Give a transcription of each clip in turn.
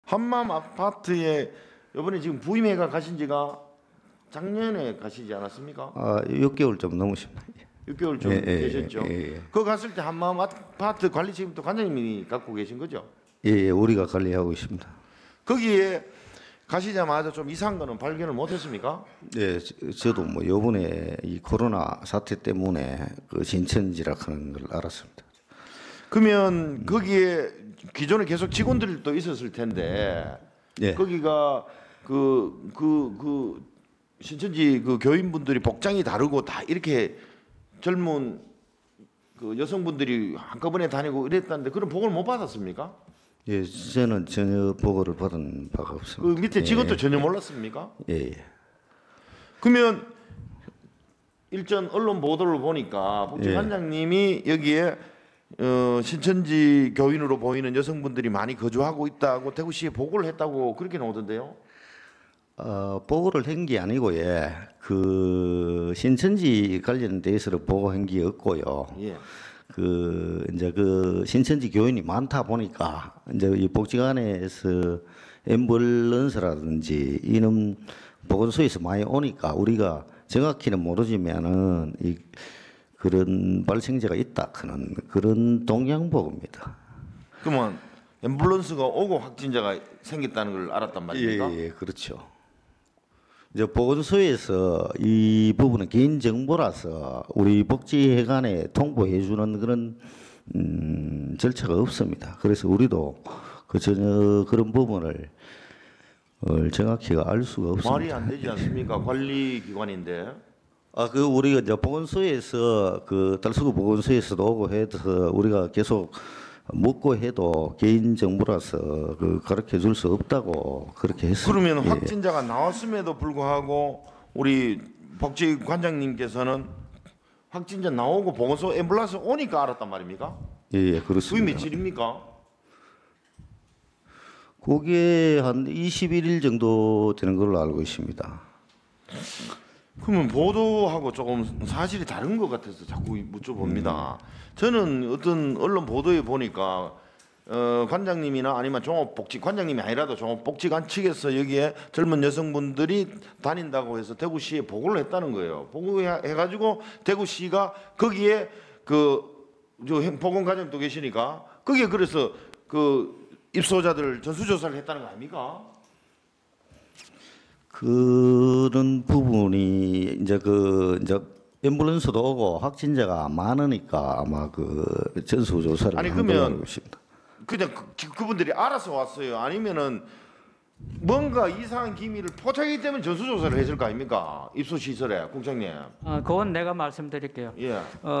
한마음 아파트에 이번에 지금 부임해가 가신 지가 작년에 가시지 않았습니까? 6개월 좀 넘으십니다. 6개월 좀 계셨죠. 예. 그 갔을 때 한마음 아파트 관리 책임도 관장님이 갖고 계신 거죠? 예, 우리가 관리하고 있습니다. 거기에 가시자마자 좀 이상한 거는 발견을 못했습니까? 네, 저도 뭐 요번에 이 코로나 사태 때문에 그 신천지라 하는 걸 알았습니다. 그러면 거기에 기존에 계속 직원들도 있었을 텐데 예. 거기가 그 신천지 그 교인분들이 복장이 다르고 다 이렇게 젊은 그 여성분들이 한꺼번에 다니고 이랬다는데 그런 보고를 못 받았습니까? 예, 저는 전혀 보고를 받은 바가 그 없습니다. 밑에 직원도 전혀 몰랐습니까? 예. 그러면 일전 언론 보도를 보니까 복지관장님이 여기에 신천지 교인으로 보이는 여성분들이 많이 거주하고 있다고 대구시에 보고를 했다고 그렇게 나오던데요. 보고를 한 게 아니고 그 신천지 관련돼서 보고한 게 없고요. 예. 이제 그 신천지 교인이 많다 보니까 이제 이 복지관에서 앰뷸런스라든지 이런 보건소에서 많이 오니까 우리가 정확히는 모르지만은 그런 발생자가 있다 하는 그런 동향보고입니다. 그러면 앰뷸런스가 오고 확진자가 생겼다는 걸 알았단 말입니까? 예, 그렇죠. 이제 보건소에서 이 부분은 개인 정보라서 우리 복지회관에 통보해 주는 그런 절차가 없습니다. 그래서 우리도 전혀 그런 부분을 정확히 알 수가 없습니다. 말이 안 되지 않습니까? 관리기관인데. 우리가 이제 보건소에서 달서구 보건소에서도 오고 해서 우리가 계속 묻고 해도 개인 정보라서 가르쳐 줄 수 없다고 그렇게 했습니다. 그러면 예. 확진자가 나왔음에도 불구하고 우리 복지관장님께서는 확진자 나오고 보건소 앰뷸런스 오니까 알았단 말입니까? 예, 그게 그렇습니다. 며칠입니까? 그게 한 21일 정도 되는 걸로 알고 있습니다. 그러면 보도하고 조금 사실이 다른 것 같아서 자꾸 묻어봅니다. 저는 어떤 언론 보도에 보니까 관장님이나 아니면 종합복지 관장님이 아니라도 종합복지관 측에서 여기에 젊은 여성분들이 다닌다고 해서 대구시에 보고를 했다는 거예요. 보고해가지고 대구시가 거기에 보건과장도 계시니까 거기에 그래서 입소자들 전수조사를 했다는 거 아닙니까? 그런 부분이 이제 앰뷸런스도 오고 확진자가 많으니까 아마 전수조사를 아니, 한 걸로 그러면 알고 있습니다. 그냥 그분들이 알아서 왔어요. 아니면은 뭔가 이상한 기밀을 포착하기 때문에 전수조사를 했을 거 아닙니까? 입소시설에 국장님. 그건 내가 말씀드릴게요. 예.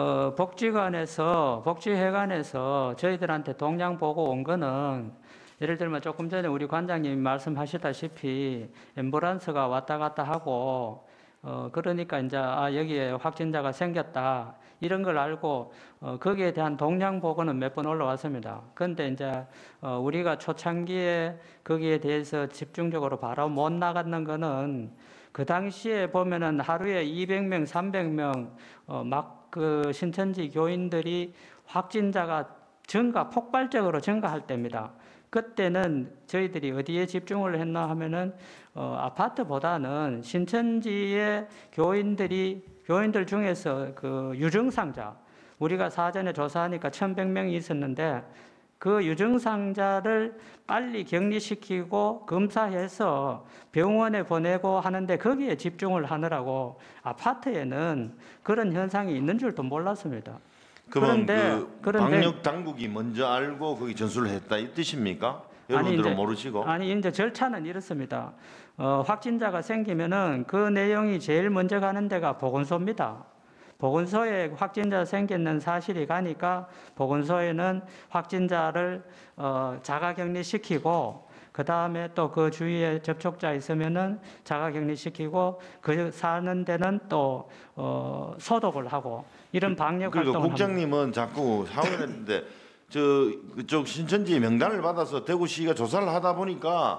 복지회관에서 저희들한테 동향 보고 온 거는 예를 들면 조금 전에 우리 관장님이 말씀하셨다시피 앰뷸런스가 왔다 갔다 하고 그러니까 이제 여기에 확진자가 생겼다 이런 걸 알고 거기에 대한 동향 보고는 몇 번 올라왔습니다. 그런데 이제 우리가 초창기에 거기에 대해서 집중적으로 바로 못 나갔는 거는 그 당시에 보면은 하루에 200명, 300명 신천지 교인들이 확진자가 폭발적으로 증가할 때입니다. 그때는 저희들이 어디에 집중을 했나 하면은 아파트보다는 신천지의 교인들 중에서 유증상자 우리가 사전에 조사하니까 1,100명이 있었는데 그 유증상자를 빨리 격리시키고 검사해서 병원에 보내고 하는데 거기에 집중을 하느라고 아파트에는 그런 현상이 있는 줄도 몰랐습니다. 그러면 그런데 방역 당국이 먼저 알고 거기 전수를 했다 이 뜻입니까? 여러분들은 모르시고? 아니 이제 절차는 이렇습니다. 확진자가 생기면은 그 내용이 제일 먼저 가는 데가 보건소입니다. 보건소에 확진자 생겼는 사실이 가니까 보건소에는 확진자를 자가격리시키고 그 다음에 또 그 주위에 접촉자 있으면은 자가격리시키고 그 사는 데는 또 소독을 하고 이런 방역 활동을 그리고 국장님은 자꾸 사원했는데 그쪽 신천지 명단을 받아서 대구시가 조사를 하다 보니까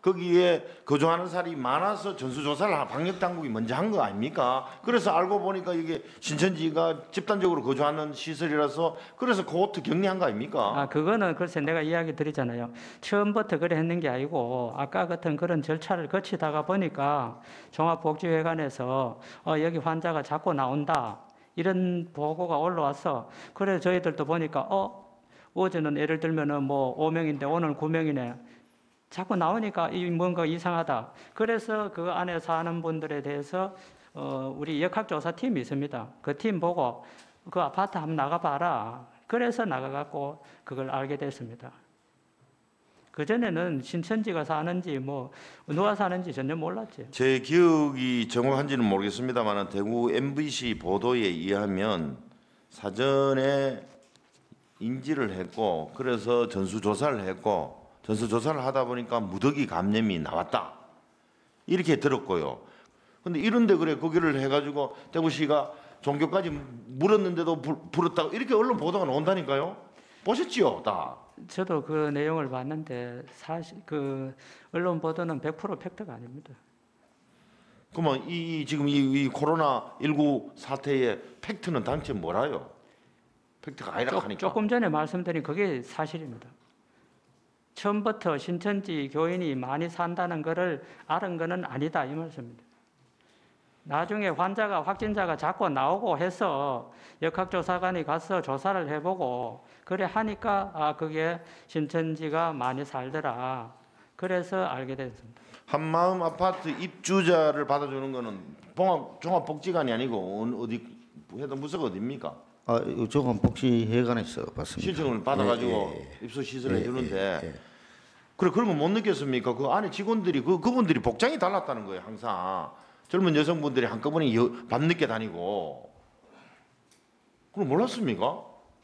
거기에 거주하는 사람이 많아서 전수조사를 방역당국이 먼저 한 거 아닙니까? 그래서 알고 보니까 이게 신천지가 집단적으로 거주하는 시설이라서 그래서 그것도 격리한 거 아닙니까? 그거는 글쎄 내가 이야기 드리잖아요. 처음부터 그래 했는 게 아니고 아까 같은 그런 절차를 거치다가 보니까 종합복지회관에서 여기 환자가 자꾸 나온다. 이런 보고가 올라와서 그래 저희들도 보니까 어제는 예를 들면은 뭐 5명인데 오늘 9명이네. 자꾸 나오니까 이 뭔가 이상하다. 그래서 그 안에 사는 분들에 대해서 우리 역학조사팀이 있습니다. 그 팀 보고 그 아파트 한번 나가봐라. 그래서 나가갖고 그걸 알게 됐습니다. 그전에는 신천지가 사는지 뭐 누가 사는지 전혀 몰랐지. 제 기억이 정확한지는 모르겠습니다만 대구 MBC 보도에 의하면 사전에 인지를 했고 그래서 전수조사를 했고 전수조사를 하다 보니까 무더기 감염이 나왔다 이렇게 들었고요. 근데 이런데 그래 거기를 해가지고 대구시가 종교까지 물었는데도 불었다고 이렇게 언론 보도가 나온다니까요. 보셨지요, 다. 저도 그 내용을 봤는데 사실 그 언론 보도는 100% 팩트가 아닙니다. 그러면 지금 이 코로나 19 사태의 팩트는 당최 뭐라요? 팩트가 아니라 하니까. 조금 전에 말씀드린 그게 사실입니다. 처음부터 신천지 교인이 많이 산다는 것을 알은 것은 아니다 이 말씀입니다. 나중에 확진자가 자꾸 나오고 해서 역학조사관이 가서 조사를 해보고 그래 하니까 그게 신천지가 많이 살더라. 그래서 알게 됐습니다. 한마음 아파트 입주자를 받아주는 거는 종합복지관이 아니고 어디 해당 부서가 어디입니까? 종합복지회관에서 봤습니다. 신청을 받아가지고 입소 시설을 해주는데 그래 그런 거 못 느꼈습니까? 그 안에 직원들이 그분들이 복장이 달랐다는 거예요. 항상 젊은 여성분들이 한꺼번에 밤늦게 다니고 그럼 몰랐습니까?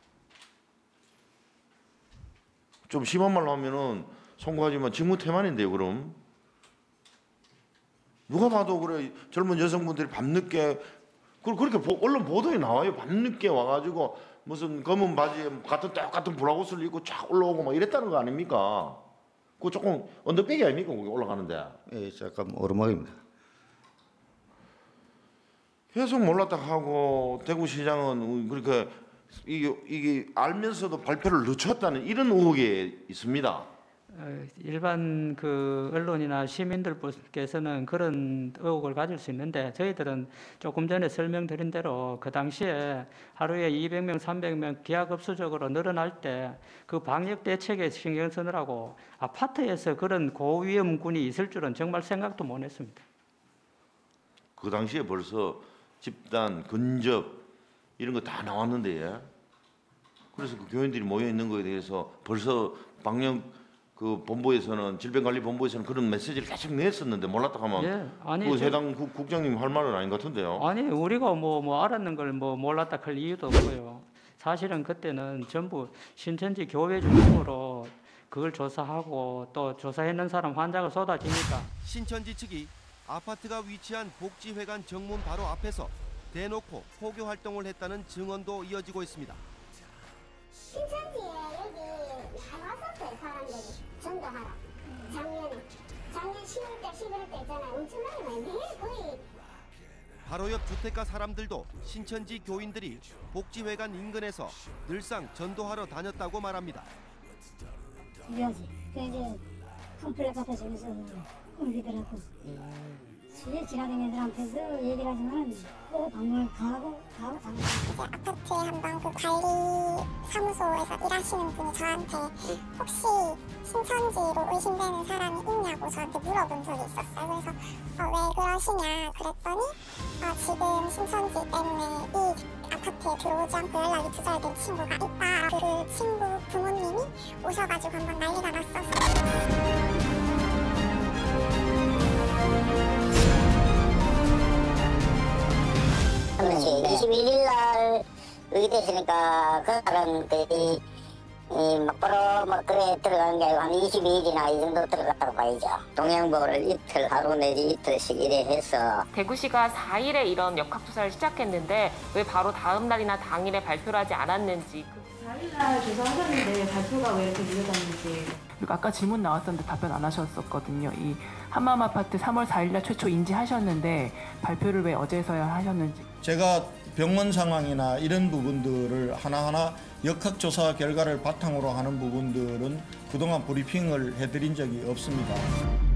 좀 심한 말로 하면은 송구하지만 직무태만인데요. 그럼 누가 봐도 그래 젊은 여성분들이 밤늦게 그렇게 언론 보도에 나와요. 밤늦게 와가지고 무슨 검은 바지에 똑같은 블라우스를 입고 쫙 올라오고 막 이랬다는 거 아닙니까? 그거 조금 언더백이 아닙니까? 거기 올라가는데. 예, 잠깐 오르막입니다. 계속 몰랐다 하고 대구시장은 그렇게 이게 알면서도 발표를 늦췄다는 이런 의혹이 있습니다. 일반 그 언론이나 시민들께서는 그런 의혹을 가질 수 있는데 저희들은 조금 전에 설명드린 대로 그 당시에 하루에 200명, 300명 기하급수적으로 늘어날 때 그 방역 대책에 신경 쓰느라고 아파트에서 그런 고위험군이 있을 줄은 정말 생각도 못 했습니다. 그 당시에 벌써 집단, 근접 이런 거 다 나왔는데 그래서 그 교인들이 모여 있는 거에 대해서 벌써 방역 그 본부에서는 질병관리본부에서는 그런 메시지를 계속 냈었는데 몰랐다 하면 그 해당 국장님 할 말은 아닌 것 같은데요. 아니 우리가 뭐 알았는 걸 뭐 몰랐다 할 이유도 없고요. 사실은 그때는 전부 신천지 교회 중심으로 그걸 조사하고 또 조사했는 사람 환자가 쏟아지니까 신천지 측이 아파트가 위치한 복지회관 정문 바로 앞에서 대놓고 포교 활동을 했다는 증언도 이어지고 있습니다. 신천지에 여기 다 왔었어요. 사람들이 전도하러. 작년 10월 때 11월 때 있잖아요. 엄청나게 많이 매일 거의. 바로 옆 주택가 사람들도 신천지 교인들이 복지회관 인근에서 늘상 전도하러 다녔다고 말합니다. 그래야지. 이제 컴플렉 앞에 저기서 옮기더라고. 주위에 지나다니는 애들한테도 얘기를 하지만 꼭 방문을 가고 다니고. 아파트에 한번 그 관리 사무소에서 일하시는 분이 저한테 혹시 신천지로 의심되는 사람이 있냐고 저한테 물어본 적이 있었어요. 그래서 왜 그러시냐 그랬더니 지금 신천지 때문에 이 아파트에 들어오지 않고 연락이 두절된 친구가 있다. 그 친구 부모님이 오셔가지고 한번 난리가 났었어요. 21일 날 의대했으니까 그 사람들이 막바로 뭐 그래 들어가는 게 아니고 한 22일이나 이 정도 들어갔다고 봐야죠. 동양보를 이틀 하루 내지 이틀씩 이래 해서 대구시가 4일에 이런 역학조사를 시작했는데 왜 바로 다음 날이나 당일에 발표를 하지 않았는지. 4일날 조사하셨는데 발표가 왜 이렇게 늦어졌는지. 그리고 아까 질문 나왔었는데 답변 안 하셨었거든요. 이 한마음 아파트 3월 4일날 최초 인지하셨는데 발표를 왜 어제서야 하셨는지. 제가 병원 상황이나 이런 부분들을 하나하나 역학조사 결과를 바탕으로 하는 부분들은 그동안 브리핑을 해드린 적이 없습니다.